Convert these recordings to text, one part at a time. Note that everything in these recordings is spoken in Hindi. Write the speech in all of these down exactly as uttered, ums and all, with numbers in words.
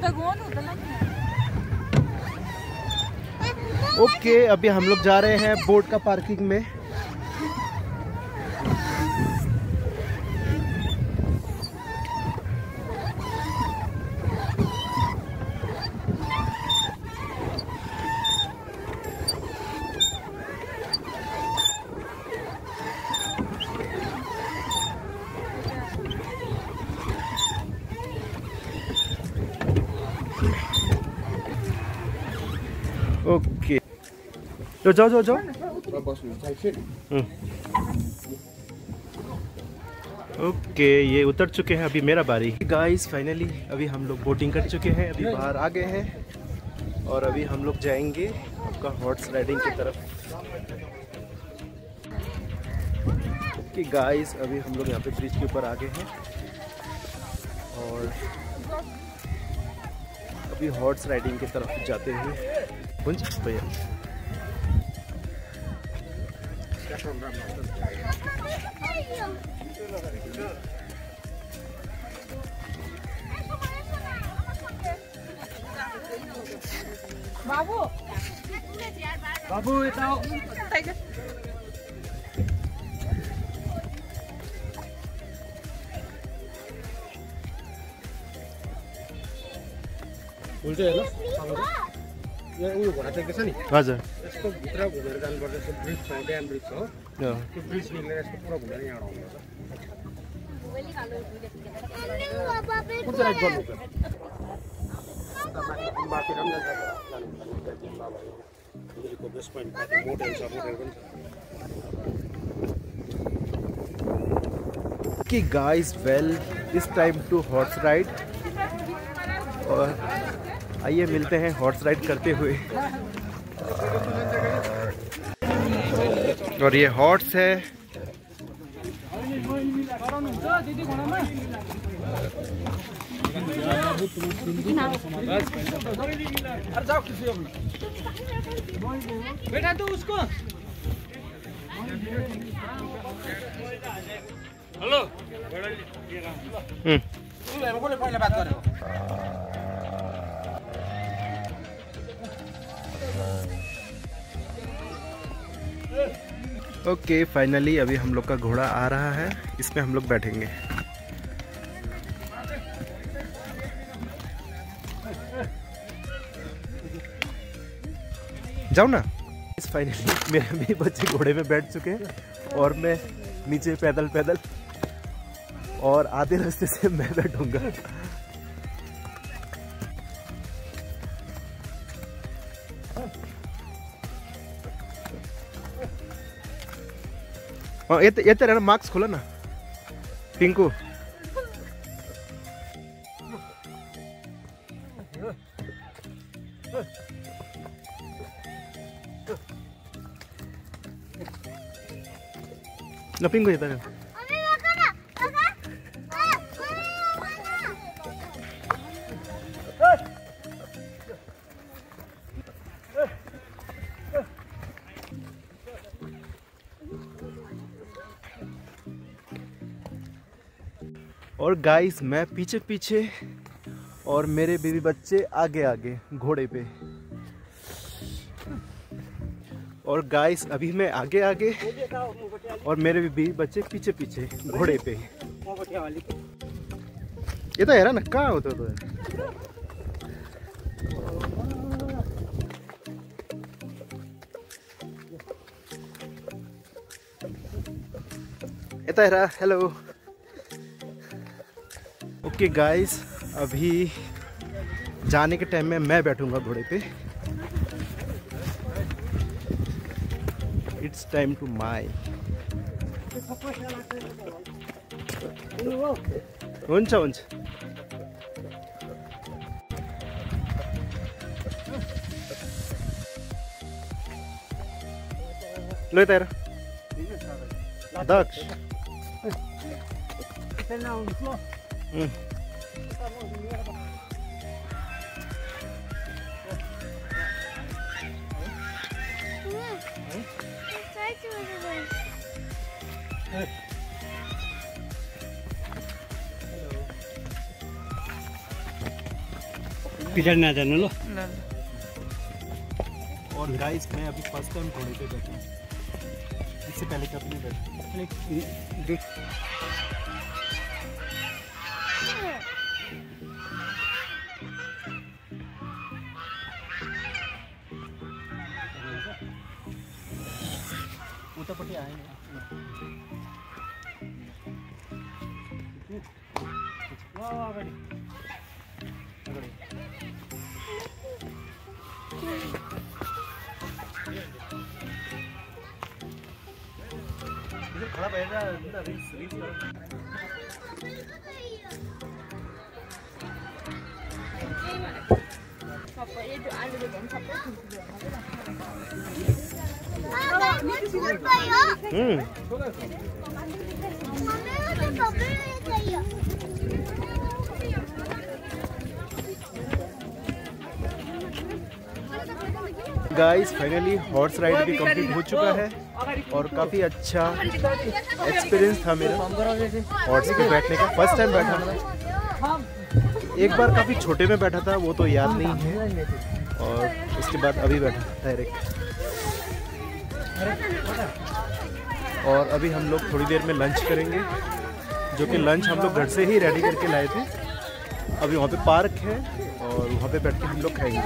ओके, अभी हम लोग जा रहे हैं बोट का पार्किंग में। ओके, तो जाओ जाओ जाओ। ओके, ये उतर चुके हैं, अभी मेरा बारी। गाइस फाइनली अभी हम लोग बोटिंग कर चुके हैं, अभी बाहर आ गए हैं और अभी हम लोग जाएंगे आपका हॉर्स राइडिंग की तरफ। ओके गाइस, अभी हम लोग यहाँ पे ब्रिज के ऊपर आ गए हैं और अभी हॉर्स राइडिंग की तरफ जाते हुए भैया। बाबू बाबू इताओ उल्टे हेर्नु यहाँ उयो घोडा टेकेको छ नि। हजुर, यसको भित्र घुमेर जानुपर्छ। यसको ब्रिज छ, ड्याम ब्रिज छ हो, त्यो ब्रिज निक्लेर यसको पुरा घुमेर यहाँ आउनुपर्छ। कुन चाहिँ राइड गर्नु त? माथि राम्रो जान्छ, बेस्ट पोइन्ट मोटेल छ, मोटेल पनि छ। Okay guys, well it's time to horse ride और आइए मिलते हैं हॉर्स राइड करते हुए। और ये हॉर्स है। बेटा तू उसको हेलो हम्म पहले बात करें। ओके फाइनली अभी हम लोग का घोड़ा आ रहा है, इसमें हम लोग बैठेंगे। जाओ ना। इस फाइनली मेरे भी बच्चे घोड़े में बैठ चुके हैं और मैं नीचे पैदल पैदल और आधे रास्ते से मैं बैठूंगा। ये ये तेरा मार्क्स खोला ना पिंकू। ना पिंकू ये तेरा और गाइस मैं पीछे पीछे और मेरे बेबी बच्चे आगे आगे घोड़े पे। और गाइस अभी मैं आगे आगे और मेरे बेबी बच्चे पीछे पीछे घोड़े पे। ये तो है ना, कहाँ होता तो है? ये तो है। हेलो। ओके गाइस, अभी जाने के टाइम में मैं बैठूंगा घोड़े पे। It's time to my. हुन्छ हुन्छ। लो यता हेर दक्ष। Mm. किधर ना जाने लो। और गाइस मैं अभी फर्स्ट टाइम घोड़े पे बैठा हूँ, इससे पहले कभी नहीं बैठा। उतापट्टि आएंगे। खड़ा बैठ रहा है रील्स रील्स करो। Hmm guys finally horse ride भी कंप्लीट हो चुका है और काफ़ी अच्छा एक्सपीरियंस था मेरा हॉर्स पे बैठने का। फर्स्ट टाइम बैठा था, एक बार काफ़ी छोटे में बैठा था, वो तो याद नहीं है, और उसके बाद अभी बैठा डायरेक्ट। और अभी हम लोग थोड़ी देर में लंच करेंगे, जो कि लंच हम लोग घर से ही रेडी करके लाए थे। अभी वहाँ पे पार्क है और वहाँ पे बैठ के हम लोग खाएंगे।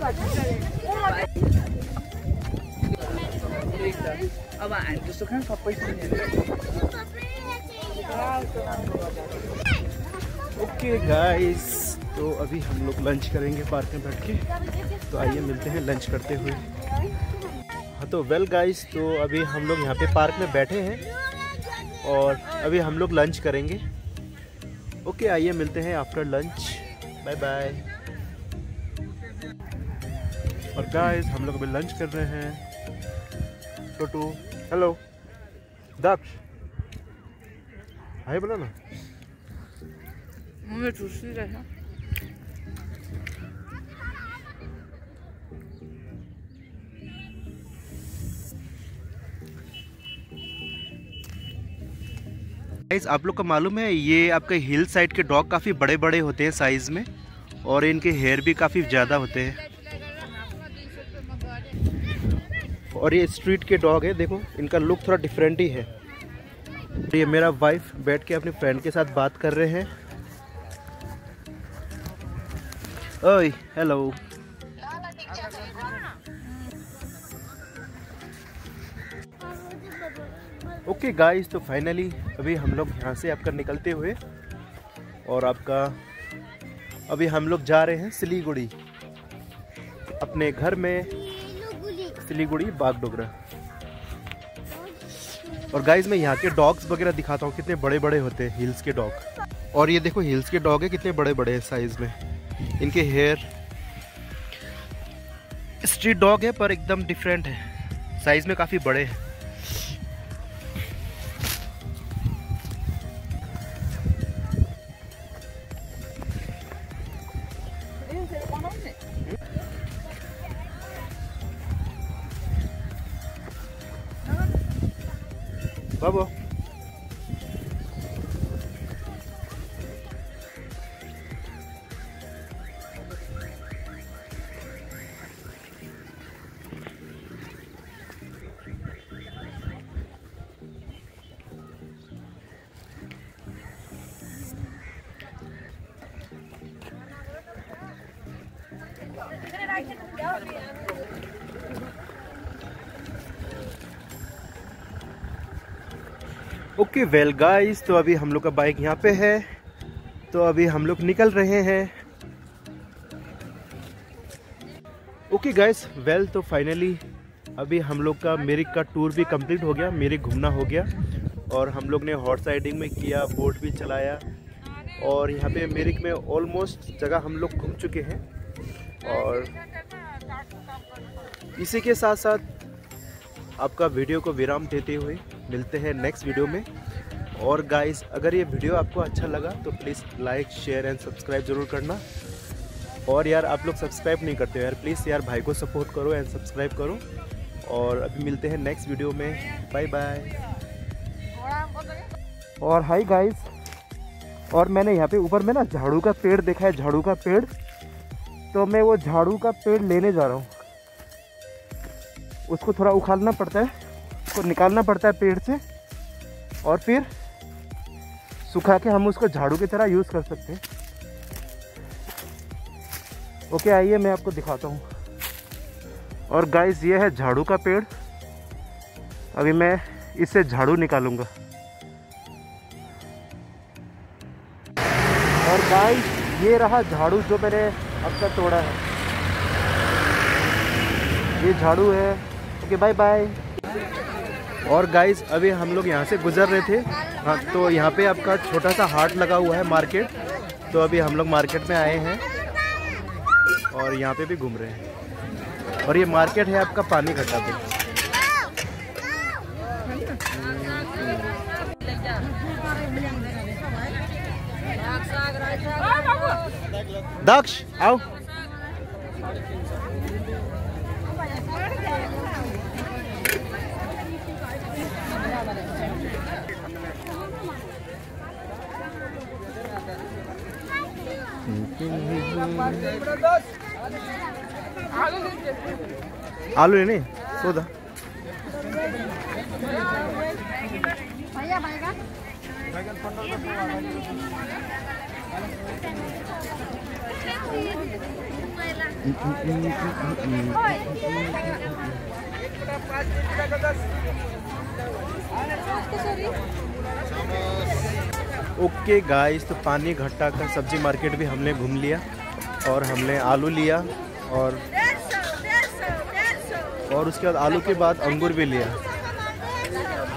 ओके गाइस, तो अभी हम लोग लंच करेंगे पार्क में बैठ के। तो आइए मिलते हैं लंच करते हुए। हाँ तो वेल गाइस, तो अभी हम लोग यहाँ पे पार्क में बैठे हैं और अभी हम लोग लंच करेंगे। ओके आइए मिलते हैं आफ्टर लंच। Bye bye. और गाइस हम लोग अभी लंच कर रहे हैं। टोटू हेलो, दक्ष हाय बोला ना। मुझे चूसी रहा। गाइस आप लोग को मालूम है, ये आपके हिल साइड के डॉग काफ़ी बड़े बड़े होते हैं साइज़ में, और इनके हेयर भी काफ़ी ज़्यादा होते हैं। और ये स्ट्रीट के डॉग है, देखो इनका लुक थोड़ा डिफरेंट ही है। ये मेरा वाइफ बैठ के अपने फ्रेंड के साथ बात कर रहे हैं। ओए हेलो। ओके गाइस, तो फाइनली अभी हम लोग यहाँ से आपका निकलते हुए, और आपका अभी हम लोग जा रहे हैं सिलीगुड़ी, अपने घर में, सिलीगुड़ी बागडोगरा। और गाइस मैं यहाँ के डॉग्स वगैरह दिखाता हूँ, कितने बड़े बड़े होते हैं हिल्स के डॉग। और ये देखो हिल्स के डॉग है, कितने बड़े बड़े हैं साइज में। इनके हेयर स्ट्रीट डॉग है पर एकदम डिफरेंट है, साइज में काफ़ी बड़े हैं। बाबू ओके वेल गाइस, तो अभी हम लोग का बाइक यहाँ पे है, तो अभी हम लोग निकल रहे हैं। ओके गाइस वेल, तो फाइनली अभी हम लोग का मेरिक का टूर भी कंप्लीट हो गया, मेरिक घूमना हो गया, और हम लोग ने हॉर्स राइडिंग में किया, बोट भी चलाया, और यहाँ पे मेरिक में ऑलमोस्ट जगह हम लोग घूम चुके हैं। और इसी के साथ साथ आपका वीडियो को विराम देते हुए मिलते हैं नेक्स्ट वीडियो में। और गाइस अगर ये वीडियो आपको अच्छा लगा तो please like share and subscribe ज़रूर करना। और यार आप लोग सब्सक्राइब नहीं करते हो यार, प्लीज़ यार भाई को सपोर्ट करो एंड सब्सक्राइब करो। और अभी मिलते हैं नेक्स्ट वीडियो में, बाय बाय। और हाय गाइस, और मैंने यहाँ पे ऊपर में ना झाड़ू का पेड़ देखा है, झाड़ू का पेड़ तो मैं वो झाड़ू का पेड़ लेने जा रहा हूँ। उसको थोड़ा उखाड़ना पड़ता है, उसको निकालना पड़ता है पेड़ से, और फिर सुखा के हम उसको झाड़ू की तरह यूज़ कर सकते हैं। ओके, आइए मैं आपको दिखाता हूँ। और गाइस, ये है झाड़ू का पेड़। अभी मैं इससे झाड़ू निकालूंगा। और गाइस, ये रहा झाड़ू जो मैंने अब तक तोड़ा है। ये झाड़ू है। Okay, bye bye. और गाइस, अभी हम लोग यहाँ से गुजर रहे थे। हाँ, तो यहाँ पे आपका छोटा सा हाट लगा हुआ है, मार्केट। तो अभी हम लोग मार्केट में आए हैं और यहाँ पे भी घूम रहे हैं। और ये मार्केट है आपका पानी घट्टा पे। दक्ष आओ। आलू है नहीं सौदा। ओके गाइस, तो पानी घट्टा का सब्जी मार्केट भी हमने घूम लिया और हमने आलू लिया और और उसके बाद आलू के बाद अंगूर भी लिया।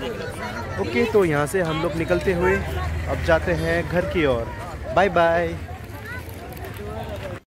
ओके, तो यहाँ से हम लोग निकलते हुए अब जाते हैं घर की ओर। Bye bye.